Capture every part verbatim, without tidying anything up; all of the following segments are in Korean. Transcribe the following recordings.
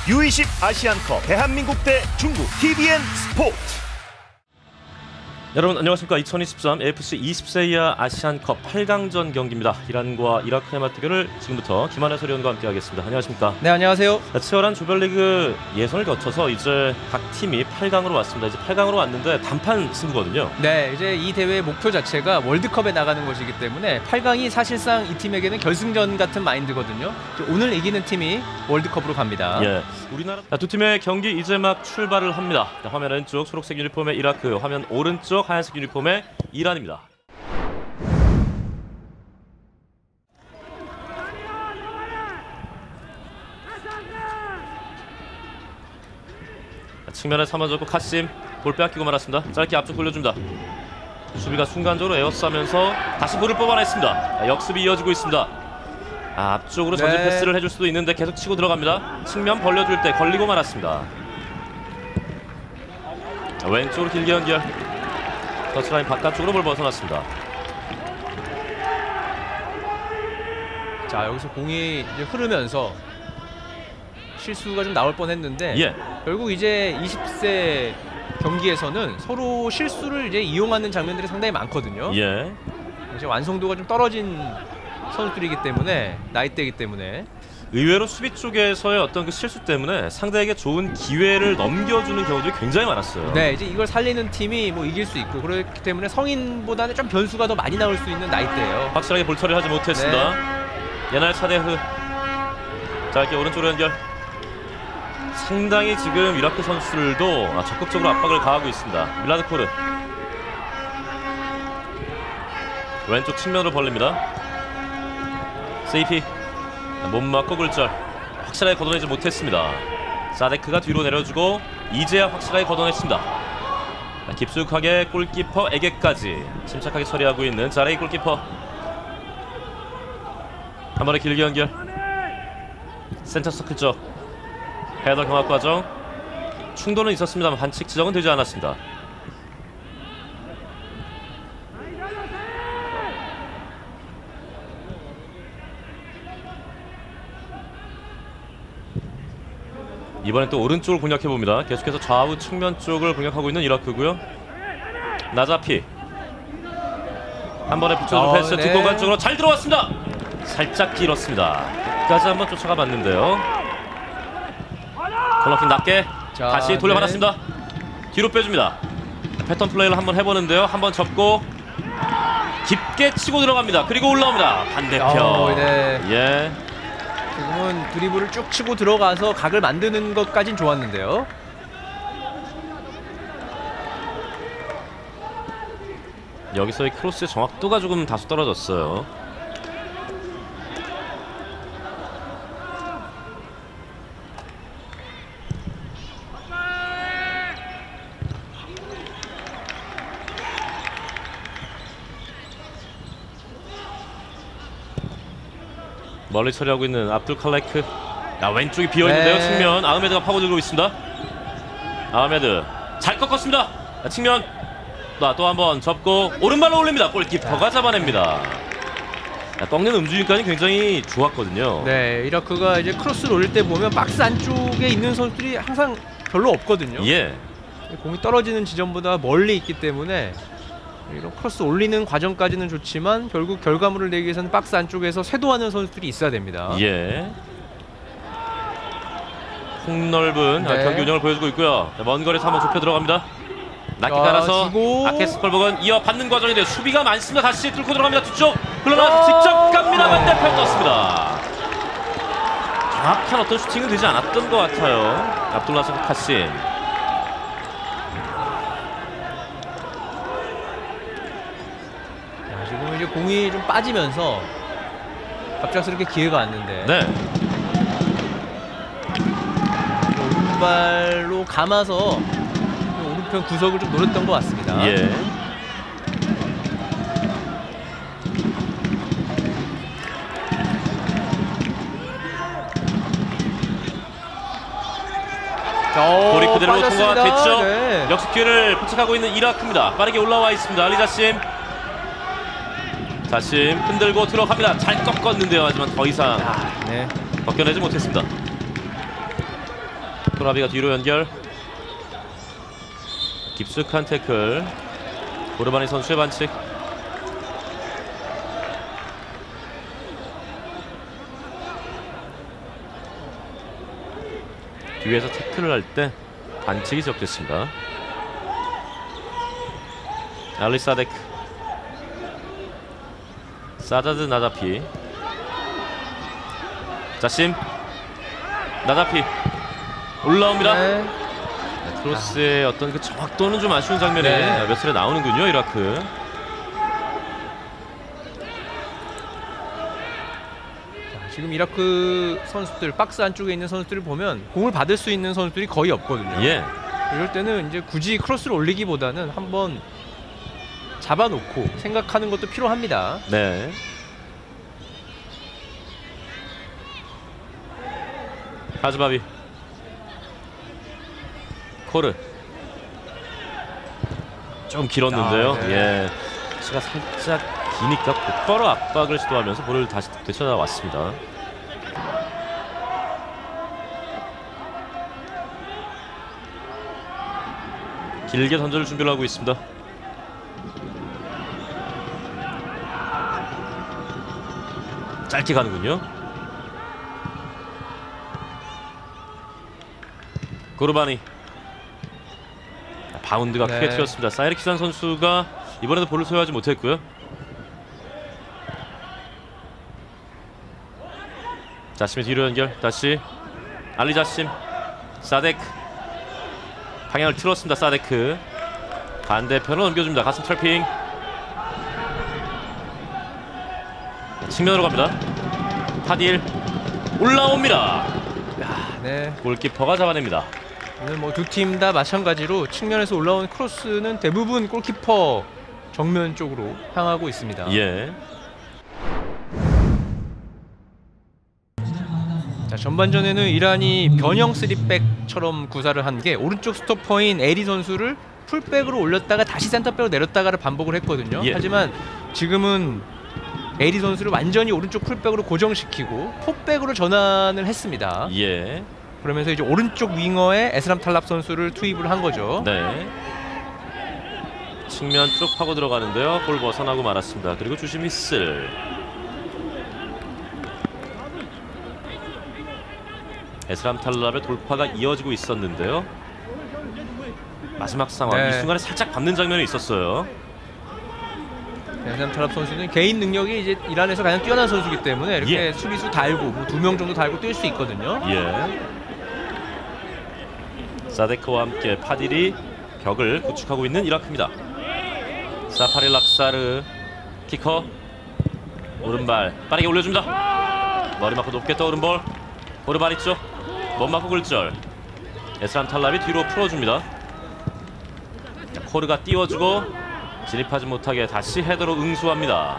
유 이십 아시안컵 대한민국 대 중국 티비엔 스포츠. 여러분 안녕하십니까. 이천이십삼 에이에프씨 이십 세 이하 아시안컵 팔 강전 경기입니다. 이란과 이라크의 맞대결을 지금부터 김한혜 해설위원과 함께 하겠습니다. 안녕하십니까. 네, 안녕하세요. 치열한 조별리그 예선을 거쳐서 이제 각 팀이 팔 강으로 왔습니다. 이제 팔 강으로 왔는데 단판 승부거든요. 네, 이제 이 대회의 목표 자체가 월드컵에 나가는 것이기 때문에 팔 강이 사실상 이 팀에게는 결승전 같은 마인드거든요. 오늘 이기는 팀이 월드컵으로 갑니다. 예, 우리나라 두 팀의 경기 이제 막 출발을 합니다. 화면 왼쪽 초록색 유니폼의 이라크, 화면 오른쪽 하얀색 유니폼의 이란입니다. 측면에 삼아줬고 카심 볼 빼앗기고 말았습니다. 짧게 앞쪽 돌려줍니다. 수비가 순간적으로 에어스하면서 다시 볼을 뽑아냈습니다. 역습이 이어지고 있습니다. 아, 앞쪽으로 전진 네. 패스를 해줄 수도 있는데 계속 치고 들어갑니다. 측면 벌려줄 때 걸리고 말았습니다. 왼쪽으로 길게 연결. 터치라인 바깥쪽으로 볼 벗어났습니다. 자, 여기서 공이 이제 흐르면서 실수가 좀 나올 뻔했는데 예. 결국 이제 이십 세 경기에서는 서로 실수를 이제 이용하는 장면들이 상당히 많거든요. 예. 이제 완성도가 좀 떨어진 선수들이기 때문에, 나이대이기 때문에 의외로 수비 쪽에서의 어떤 그 실수 때문에 상대에게 좋은 기회를 넘겨주는 경우들이 굉장히 많았어요. 네, 이제 이걸 살리는 팀이 뭐 이길 수 있고, 그렇기 때문에 성인보다는 좀 변수가 더 많이 나올 수 있는 나이대예요. 확실하게 볼 처리를 하지 못했습니다. 네. 예날 차대흐. 짧게 오른쪽으로 연결. 상당히 지금 이라크 선수들도 적극적으로 압박을 가하고 있습니다. 밀라드 코르. 왼쪽 측면으로 벌립니다. 세이피. 못 맞고 굴절. 확실하게 걷어내지 못했습니다. 사데크가 뒤로 내려주고 이제야 확실하게 걷어냈습니다. 깊숙하게 골키퍼에게까지 침착하게 처리하고 있는 자레이 골키퍼. 한 번에 길게 연결. 센터 서클 쪽 헤더 경합 과정. 충돌은 있었습니다만 반칙 지정은 되지 않았습니다. 이번엔 또 오른쪽을 공략해봅니다. 계속해서 좌우 측면 쪽을 공략하고 있는 이라크고요. 나자피 한 번에 비춰준 어, 패스. 네. 뒷공간 쪽으로 잘 들어왔습니다. 살짝 길었습니다. 끝까지 한번 쫓아가 봤는데요. 코너킥 낮게. 자, 다시 돌려받았습니다. 네. 뒤로 빼줍니다. 패턴 플레이를 한번 해보는데요. 한번 접고 깊게 치고 들어갑니다. 그리고 올라옵니다. 반대편. 어, 네. 예. 지금은 드리블을 쭉 치고 들어가서 각을 만드는 것까진 좋았는데요. 여기서의 크로스의 정확도가 조금 다소 떨어졌어요. 멀리 처리하고 있는 압둘 칼라이크. 야, 왼쪽이 비어있는데요. 네. 측면 아흐메드가 파고들고 있습니다. 아흐메드 잘 꺾었습니다. 자, 측면 또 한번 접고 오른발로 올립니다. 골키퍼가 잡아냅니다. 야, 꺾는 움직임까지 굉장히 좋았거든요. 네, 이라크가 이제 크로스를 올릴 때 보면 박스 안쪽에 있는 선수들이 항상 별로 없거든요. 예. 공이 떨어지는 지점보다 멀리 있기 때문에 이런 크로스 올리는 과정까지는 좋지만 결국 결과물을 내기 위해서는 박스 안쪽에서 쇄도하는 선수들이 있어야 됩니다. 예. 폭넓은 네. 경기 운영을 보여주고 있고요. 먼 거리에서 한번 좁혀 들어갑니다. 낮게 자, 깔아서 주고. 아케스 컬버건 이어받는 과정인데 수비가 많습니다. 다시 뚫고 들어갑니다. 뒤쪽 흘러나와서 직접 갑니다. 반대편 떴습니다. 정확한 어떤 슈팅은 되지 않았던 것 같아요. 압둘라스 카심. 자, 지금 이제 공이 좀 빠지면서 갑작스럽게 기회가 왔는데 네. 오른발로 감아서 오른편 구석을 좀 노렸던 것 같습니다. 예. 볼이 그대로 통과가 됐죠. 네. 역시 기회를 포착하고 있는 이라크입니다. 빠르게 올라와 있습니다. 알리자심. 자심 흔들고 들어갑니다. 잘 꺾었는데요. 하지만 더 이상 아, 네. 벗겨내지 못했습니다. 토라비가 뒤로 연결. 깊숙한 태클. 고르바니 선수의 반칙. 뒤에서 태클을 할 때 반칙이 지적됐습니다. 알리 사데크, 사자드 나자피. 자심, 나자피 올라옵니다. 네. 크로스의 어떤 그 정확도는 좀 아쉬운 장면이 네. 몇 차례 나오는군요, 이라크. 자, 지금 이라크 선수들, 박스 안쪽에 있는 선수들을 보면 공을 받을 수 있는 선수들이 거의 없거든요. 예. 이럴 때는 이제 굳이 크로스를 올리기보다는 한번 잡아놓고 생각하는 것도 필요합니다. 네. 하즈바비, 코르 좀 길었는데요. 아, 네. 예, 치가 살짝 기니까 곧바로 압박을 시도하면서 볼을 다시 되찾아왔습니다. 길게 던질 준비를 하고 있습니다. 짧게 가는군요. 고르바니. 바운드가 네. 크게 튀었습니다. 사이르키산 선수가 이번에도 볼을 소유하지 못했고요. 자심의 뒤로 연결. 다시 알리 자심, 사데크. 방향을 틀었습니다. 사데크 반대편으로 넘겨줍니다. 가슴 트래핑. 측면으로 갑니다. 파딜 올라옵니다. 네. 골키퍼가 잡아냅니다. 오늘 뭐 두 팀 다 마찬가지로 측면에서 올라온 크로스는 대부분 골키퍼 정면 쪽으로 향하고 있습니다. 예. 자, 전반전에는 이란이 변형 쓰리백처럼 구사를 한 게 오른쪽 스토퍼인 에리 선수를 풀백으로 올렸다가 다시 센터백으로 내렸다가를 반복을 했거든요. 예. 하지만 지금은 에리 선수를 완전히 오른쪽 풀백으로 고정시키고 포백으로 전환을 했습니다. 예. 그러면서 이제 오른쪽 윙어에 에스람 탈랍 선수를 투입을 한 거죠. 네. 측면 쪽 파고 들어가는데요. 볼 벗어나고 말았습니다. 그리고 주심 휘슬. 에스람 탈랍의 돌파가 이어지고 있었는데요. 마지막 상황 네. 이 순간에 살짝 밟는 장면이 있었어요. 에스람 탈랍 선수는 개인 능력이 이제 이란에서 가장 뛰어난 선수이기 때문에 이렇게 예. 수비수 달고 뭐 두 명 정도 달고 뛸 수 있거든요. 예. 사데크와 함께 파딜이 벽을 구축하고 있는 이라크입니다. 사파리 락사르 키커 오른발 빠르게 올려줍니다. 머리 맞고 높게 떠오른 볼. 오른발 있죠. 몸 맞고 굴절. 에스람 탈랍이 뒤로 풀어줍니다. 자, 코르가 띄워주고 진입하지 못하게 다시 헤더로 응수합니다.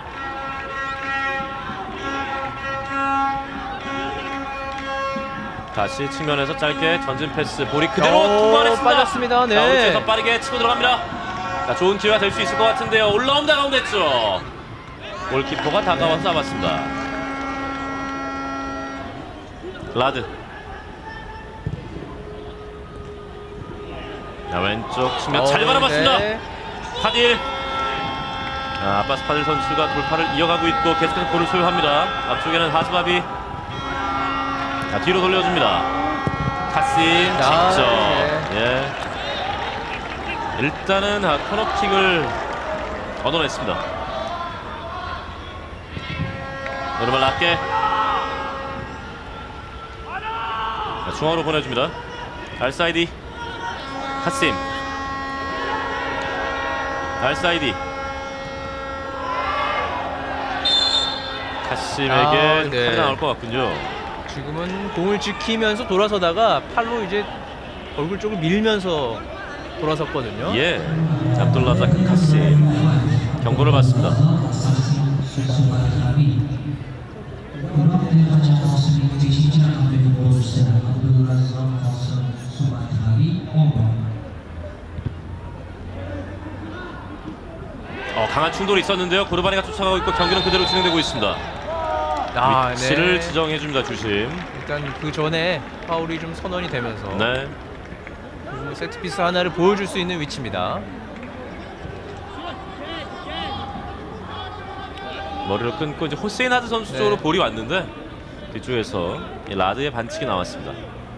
다시 측면에서 짧게 전진 패스. 볼이 그대로 오, 통과했습니다. 빠졌습니다. 네. 자, 우측에서 빠르게 치고 들어갑니다. 자, 좋은 기회가 될 수 있을 것 같은데요. 올라옵니다. 가운데 쪽. 골키퍼가 다가와서 잡았습니다. 라드. 자, 왼쪽 측면 잘 어, 바라봤습니다. 네. 파딜. 자, 아바스 파딜 선수가 돌파를 이어가고 있고 계속해서 볼을 소유합니다. 앞쪽에는 하즈바비. 자, 뒤로 돌려줍니다. 카신 아, 직접. 네. 예. 일단은 아, 코너킥을 얻어냈습니다. 오른발 낮게. 자, 중앙으로 보내줍니다. 알사이디. 카심. 알사이디. 카심에게 아, 좀 네. 칼이 나올 것 같군요. 지금은 공을 지키면서 돌아서다가 팔로 이제 얼굴 쪽을 밀면서 돌아섰거든요. 예, 압둘라자크 카심 경고를 받습니다. 어, 강한 충돌이 있었는데요. 고르바니가 쫓아가고 있고 경기는 그대로 진행되고 있습니다. 아, 위치를 네. 지정해줍니다. 주심. 일단 그 전에 파울이 좀 선언이 되면서 네. 그 세트피스 하나를 보여줄 수 있는 위치입니다. 머리를 끊고 이제 호세인 하드 선수 쪽으로 네. 볼이 왔는데 뒤쪽에서 이 라드의 반칙이 나왔습니다.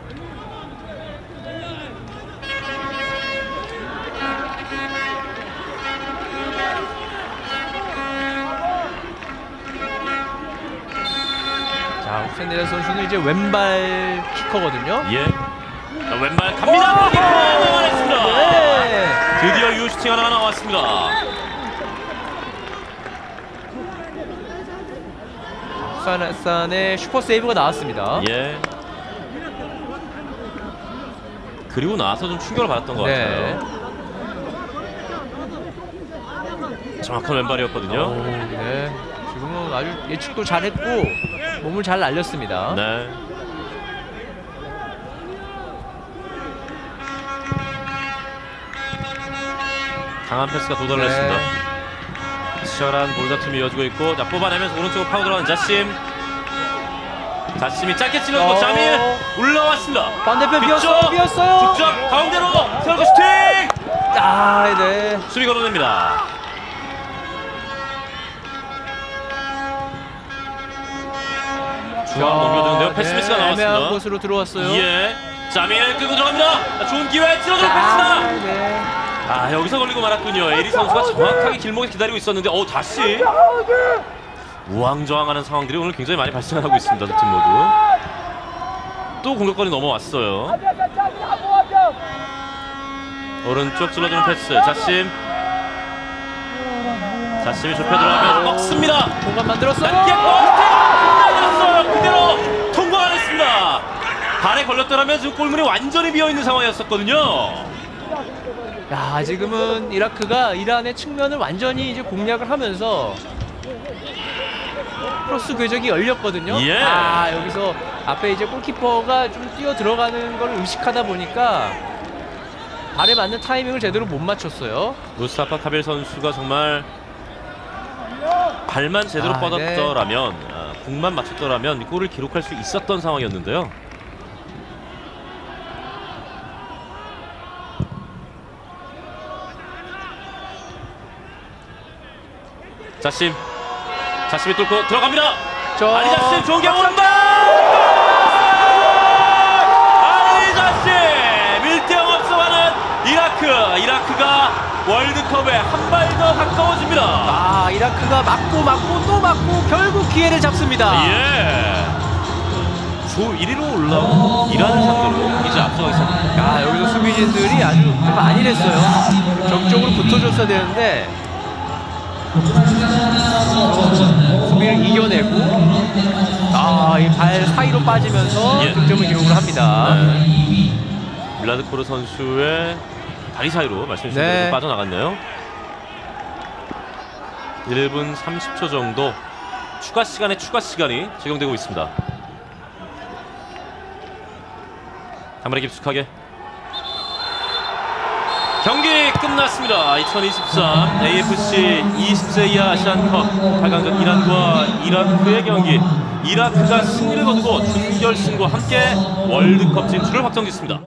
자, 후세인 하드 선수는 이제 왼발 키커거든요. 예. 자, 왼발 갑니다. 골키퍼 넘어냈습니다. 네. 드디어 유 슈팅 하나가 나왔습니다. 산의 슈퍼 세이브가 나왔습니다. 예. 그리고 나서 좀 충격을 받았던 것 네. 같아요. 정확한 왼발이었거든요. 오, 네. 지금은 아주 예측도 잘했고 몸을 잘 날렸습니다. 네. 강한 패스가 도달했습니다. 네. 치열한 볼다툼이 이어지고 있고, 자, 뽑아내면서 오른쪽으로 파고 들어가는 자심. 자심이 짧게 찔러주고 어. 자밀 올라왔습니다. 반대편 뒤쪽, 비었어요. 비었어요. 직접 가운데로 세월거 슈팅! 아, 네. 수비 걸어냅니다. 중앙 넘겨주는데요. 패스 미스가 네, 애매한 나왔습니다. 곳으로 들어왔어요. 예. 자밀 끌고 들어갑니다. 자, 좋은 기회 찔러주는 아, 패스다. 네. 아, 여기서 걸리고 말았군요. 에리 선수가 정확하게 길목에 기다리고 있었는데, 어 다시 우왕좌왕하는 상황들이 오늘 굉장히 많이 발생하고 있습니다. 두 팀 모두. 또 공격권이 넘어왔어요. 오른쪽 찔러주는 패스. 자심. 자심이 좁혀 들어가면서 먹습니다. 공간 만들었어요. 낮게 걸렸어요. 그대로 통과 안 했습니다. 발에 걸렸더라면 지금 골문이 완전히 비어있는 상황이었었거든요. 야, 지금은 이라크가 이란의 측면을 완전히 이제 공략을 하면서 크로스 궤적이 열렸거든요. 예. 아, 여기서 앞에 이제 골키퍼가 좀 뛰어 들어가는 걸 의식하다 보니까 발에 맞는 타이밍을 제대로 못 맞췄어요. 무스타파 카빌 선수가 정말 발만 제대로 아, 뻗었더라면, 아, 공만 맞췄더라면 골을 기록할 수 있었던 상황이었는데요. 자심, 자심이 뚫고 들어갑니다. 저... 아리 자심 좋은 경우 오른발. 아리 자심 일 대 영 앞서가는 이라크. 이라크가 월드컵에 한 발 더 가까워집니다. 아, 이라크가 맞고 맞고 또 맞고 결국 기회를 잡습니다. 예. 조 일 위로 올라온 이란을 상대로 이제 앞서가 있습니다. 아, 여기서 수비진들이 아주 좀 안일했어요. 적극적으로 붙어줬어야 되는데 수비를 이겨내고, 아, 이 발 사이로 빠지면서 예. 득점을 기록을 합니다. 네. 블라드코르 선수의 다리 사이로 말씀해 주신 네. 대로 빠져나갔네요. 일 분 삼십 초 정도 추가 시간에 추가 시간이 적용되고 있습니다. 한 번에 깊숙하게 경기 끝났습니다. 이천이십삼 에이에프씨 이십 세 이하 아시안컵 팔 강전 이란과 이라크의 경기. 이라크가 승리를 거두고 준결승과 함께 월드컵 진출을 확정짓습니다.